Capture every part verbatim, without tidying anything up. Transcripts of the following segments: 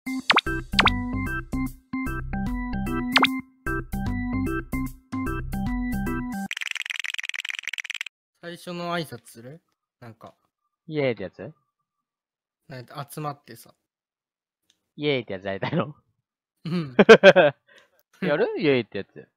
最初の挨拶する？なんか。 イエーイってやつ？ なんか集まってさ。 イエーイってやつやりたいの？ うん。 やる？イエーイってやつ。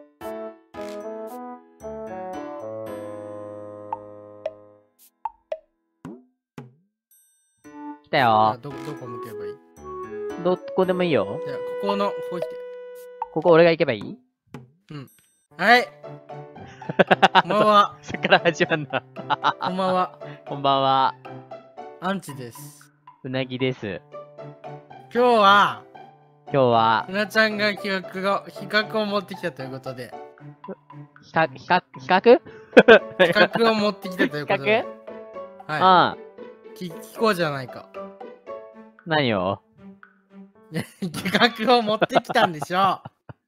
来たよ。 ど、どこ向けばいい？ どこでもいいよ。 じゃあ、ここの、ここ来て。 ここ俺が行けばいい？ うん。はい。こんばんは。 そっから始まんだ。 こんばんは。 こんばんは。 アンチです。 うなぎです。 今日は、 今日は、 うなちゃんが企画が、企画を持ってきたということで。 比較、比較、比較企画を持ってきたということで。 はい。 ああ。聞、聞こうじゃないか。 何を？ 企画を持ってきたんでしょ。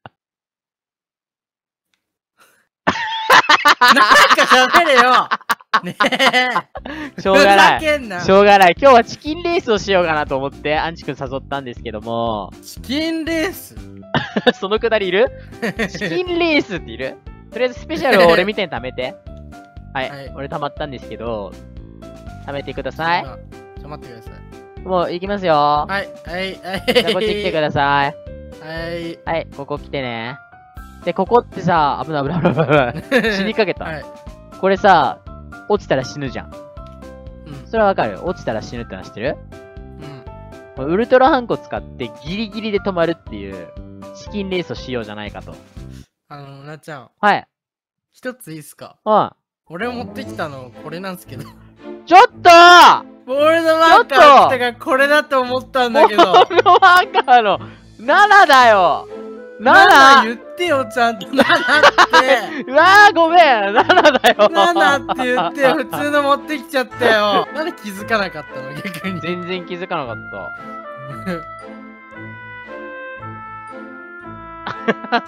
なんか喋れよ。ねえ。 しょうがない。 ふざけんな。 しょうがない。今日はチキンレースをしようかなと思って、アンチ君誘ったんですけども。 チキンレースそのくだりいる？チキンレースっている？とりあえずスペシャルを俺みたいに貯めて。はい。はい、俺貯まったんですけど、貯めてください。 ちょっと待ってください。 もう行きますよ。 はい、はい、はい。 じゃあこっち来てください。 はい。 はい、ここ来てね。で、ここってさ、危ない危ない危ない危ない。死にかけた。はい、これさ、落ちたら死ぬじゃん。うん。それはわかる？落ちたら死ぬってのは知ってる？うん。ウルトラハンコ使ってギリギリで止まるっていう、チキンレースをしようじゃないかと。 あの、なっちゃん。 はい。 一ついいっすか？ うん。 俺持ってきたの、これなんすけど。 ちょっとー俺のマーカーってかこれだと思ったんだけど。 俺のマーカーのななだよ。なな言ってよ、ちゃんと。ななって。 うわー、ごめん。ななだよ。 ななって言ってよ。普通の持ってきちゃったよ。なんで気づかなかったの？逆に。 全然気づかなかった。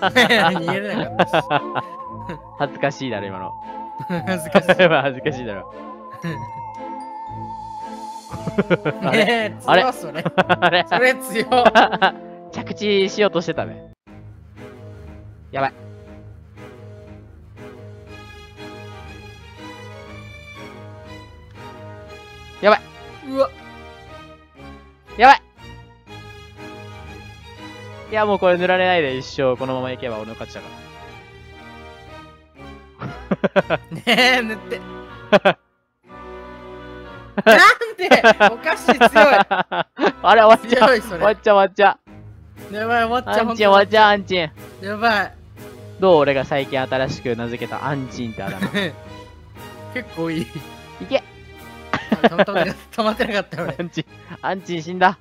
逃げれなかったし。 恥ずかしいだろ、今の。 恥ずかしい。 恥ずかしいだろ。 ねえ、強いそれ。 あれそれ強い。 着地しようとしてたね。やばい。やばい。 うわ。 やばい。いや、もうこれ塗られないで一生このままいけば俺の勝ちだから。 ねえ、塗って。なんでおかしい、強い。 あれ、終わっちゃう。終わっちゃう、終わっちゃう。やばい、終わっちゃう。 アンチン、終わっちゃう、アンチン。 やばい。 どう？俺が最近新しく名付けたアンチンってあだ名。 結構いい。 いけ。 止まってなかったよ、俺。 アンチン、アンチン死んだ。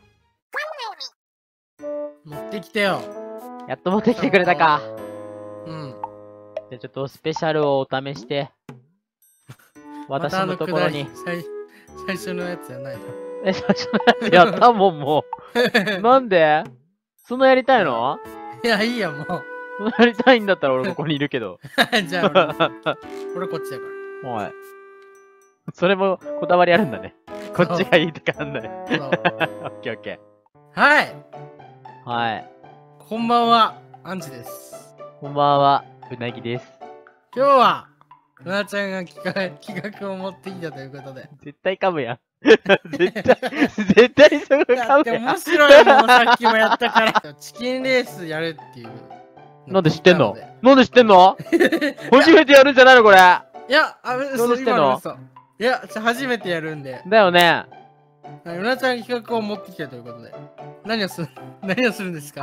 持ってきてよ。 やっと持ってきてくれたか。 うん。 じゃあちょっとスペシャルをお試して。私のところに。 最初のやつじゃないの？ え、最初のやつやったもん、もう。なんで？そんなやりたいの？ いや、いいや、もう。 そんなやりたいんだったら俺ここにいるけど。 じゃあ俺、俺こっちだから。はい。それもこだわりあるんだね。こっちがいいとかあんだね。オッケーオッケー。はい。 はい。 こんばんは、アンチです。 こんばんは、うなぎです。 今日は、うなちゃんが企画、企画を持ってきたということで。 絶対噛むやん。絶対、絶対そこ噛むやん。 面白いもん、さっきもやったから。チキンレースやるっていう。 なんで知ってんの？なんで知ってんの？初めてやるんじゃないのこれ。いや、あ、 嘘、どうしてんの？ いや、初めてやるんで。 だよね。 うなちゃんが企画を持ってきたということで。何をする、何をするんですか？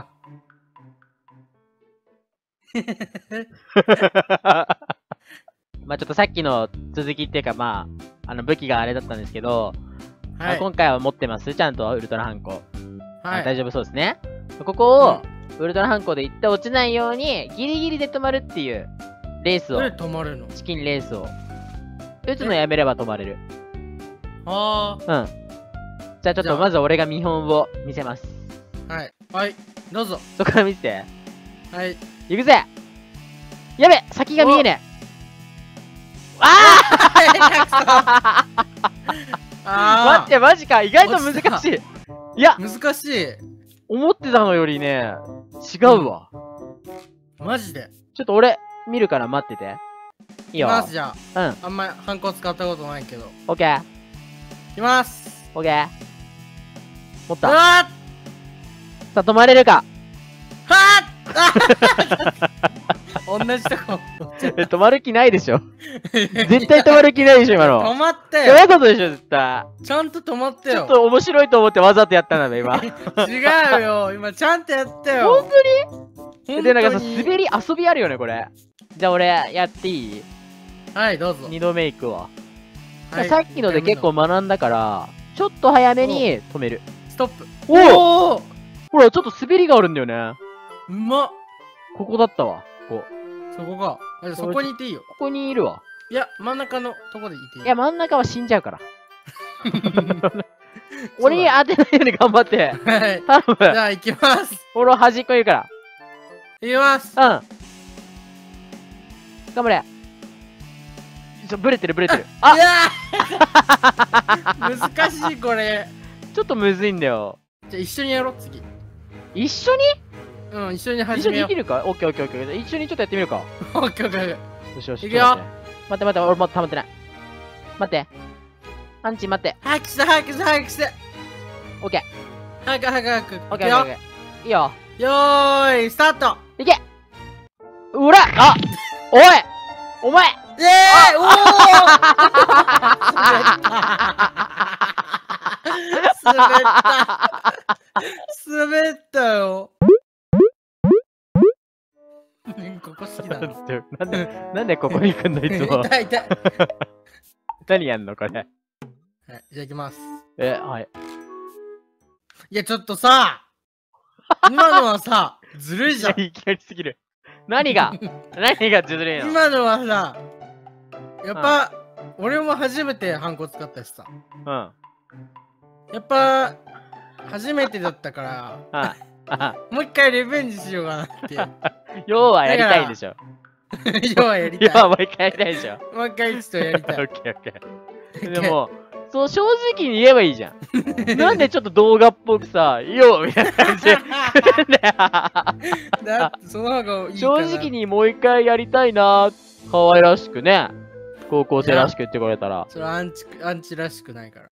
まあちょっとさっきの続きっていうか、まあ、あの武器があれだったんですけど、はい、まあ今回は持ってますちゃんとウルトラハンコ。はい。大丈夫そうですね。ここを、ウルトラハンコで一旦落ちないように、ギリギリで止まるっていうレースを。 止まるの？ チキンレースを。打つのやめれば止まれる。 ああ。 うん。じゃあちょっとまず俺が見本を見せます。 はい。はい。どうぞ。 そこから見せて。 はい。 行くぜ！やべ！先が見えねえ！ああ待って、マジか。意外と難しい。いや、 難しい。 思ってたのよりね、違うわ。 マジで。 ちょっと俺、見るから待ってて。いいよ。 いきます、じゃあ。 うん。 あんまりハンコ使ったことないけど。 オッケー。 いきます。 オッケー。持った。 うわさあ、止まれるか。 はっ同じとこ。 え、止まる気ないでしょ。絶対止まる気ないでしょ、今の。 止まったわよ。 ざとでしょ、絶対。 ちゃんと止まったよ。 ちょっと面白いと思ってわざとやったんだべ、今。 違うよ。今ちゃんとやったよ。 本当にで、なんかさ、 本当に滑り遊びあるよね、これ。じゃあ俺、やっていい？ はい、どうぞ。 二度目行くわ。 はいさっきので結構学んだから、ちょっと早めに止める。 ストップ。 おおほら、ちょっと滑りがあるんだよね。 うまっ。 ここだったわ。ここ。 そこか。あそこにいていいよ。 ここにいるわ。 いや、真ん中のとこでいていい。 いや、真ん中は死んじゃうから。俺に当てないように頑張って。 はい。 頼む。 じゃあ行きます。 俺端っこいるから。 行きます。 うん。頑張れ。ちょ、ブレてるブレてる。あいやー難しいこれ。 ちょっとむずいんだよ。 じゃあ一緒にやろう、次。 一緒にうん、一緒に一始めよう。 緒にできるかオッケーオッケーオッケー。一緒にちょっとやってみるか。 オッケーオッケー。 よしよし。 いくよちょっと待って待って待って、俺まだ溜まってない。待って。アンチ待って。 早くして、早くして、早くして。 オッケ早く早く早く。 ー。オッケーオッケーオッケー。いいよ。 ー。よーい、スタート。 いけうらあおいお前イェーイおー滑った滑ったよ。ここ好きだな。 なんで、なんでここに来んのいつも。 痛い痛い。 何やんのこれ。 はい、じゃあ行きます。 え、はい。 いや、ちょっとさ、今のはさ、ずるいじゃん。 いきなりすぎる。何が何がずるいの今のはさ、やっぱ、俺も初めてハンコ使ったしさ。 うん。 やっぱ、初めてだったから、 あもう一回リベンジしようかなっていう。 要はやりたいでしょ。 要はやりたい。 要はもう一回やりたいでしょ。 もう一回ちょっとやりたい。 オッケーオッケー。でも、そう正直に言えばいいじゃん。なんでちょっと動画っぽくさ、いいよみたいな感じで来るんだよ。 だってその方がいいか正な。 直にもう一回やりたいな、可愛らしくね。高校生らしく言ってこれたら。 それアンチ、アンチらしくないから。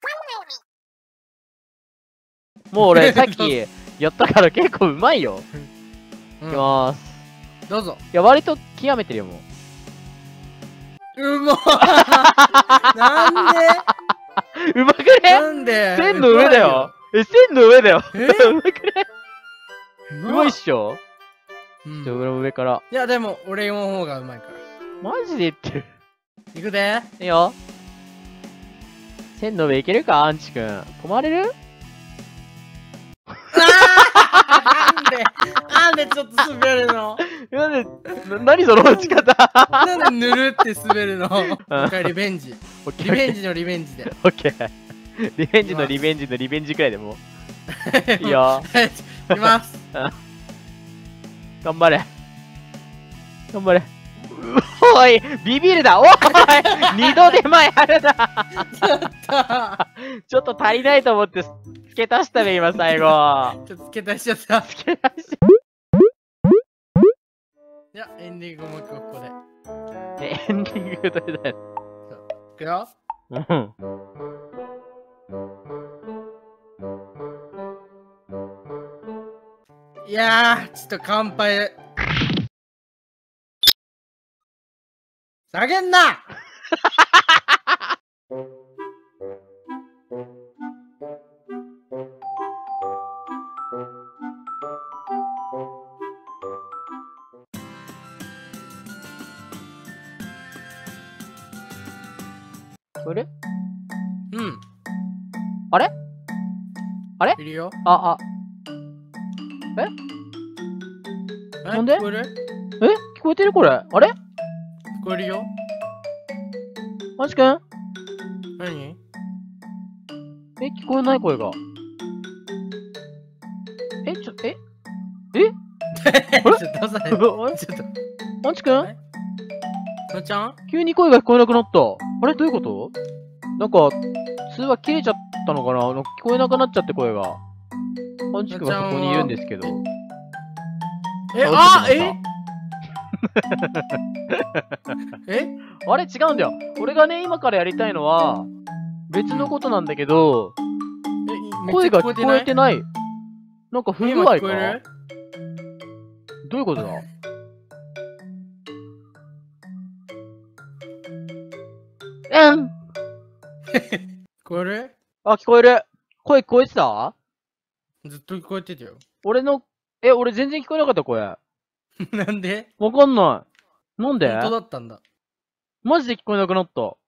もう俺さっきやったから結構うまいよ。 うんいきまーす。 どうぞ。 いや、割と極めてるよ、もう。 うまなんでうまくねなんで線の上だよ。え、線の上だよ。 えうまくねううまいっしょうんじゃあ、俺も上から。 いや、でも、俺の方がうまいから。 マジで言ってる。 いくでいいよ。線の上いけるかアンチくん。止まれるなんでなんでちょっと滑るのなんで、な、何その落ち方なんでぬるって滑るのもう一回リベンジ。 オッケーリベンジのリベンジで。 オッケー。リベンジのリベンジのリベンジくらいでもう。いいよ。 はい、いきます。 頑張れ。頑張れ。おい、ビビるだ。おい、二度手前あるな。ちょっと足りないと思って付け足したね、今最後。 ちょっと付け足しちゃった。 付け足しいや、エンディングもう一個ここで。 え、エンディングどれだよ。 いくよ。 うん。 いやー、ちょっと乾杯。下げんなこれうん。 あれあれいるよ。 あ、あ、 えなんで聞こえるえ聞こえてるこれあれ聞こえるよ。 マジくん何え、聞こえない声が。え、ちょ、ええちょっとさ、ちょあれっと。 マンチくんのちゃん急に声が聞こえなくなった。あれどういうことなんか、通話切れちゃったのかななんか聞こえなくなっちゃって声が。 パンチ君はそこにいるんですけど。 え、 ああ、ええあれ違うんだよ。俺がね、今からやりたいのは、別のことなんだけど、 え、 声が聞こえてない。なんか不具合か。 今聞こえる？ どういうことだ？うん。 聞こえる？ あ、聞こえる。声聞こえてた？ ずっと聞こえてたよ。 俺の、え、俺全然聞こえなかった声。 なんで？ わかんない。なんで？ 本当だったんだ。 マジで聞こえなくなった。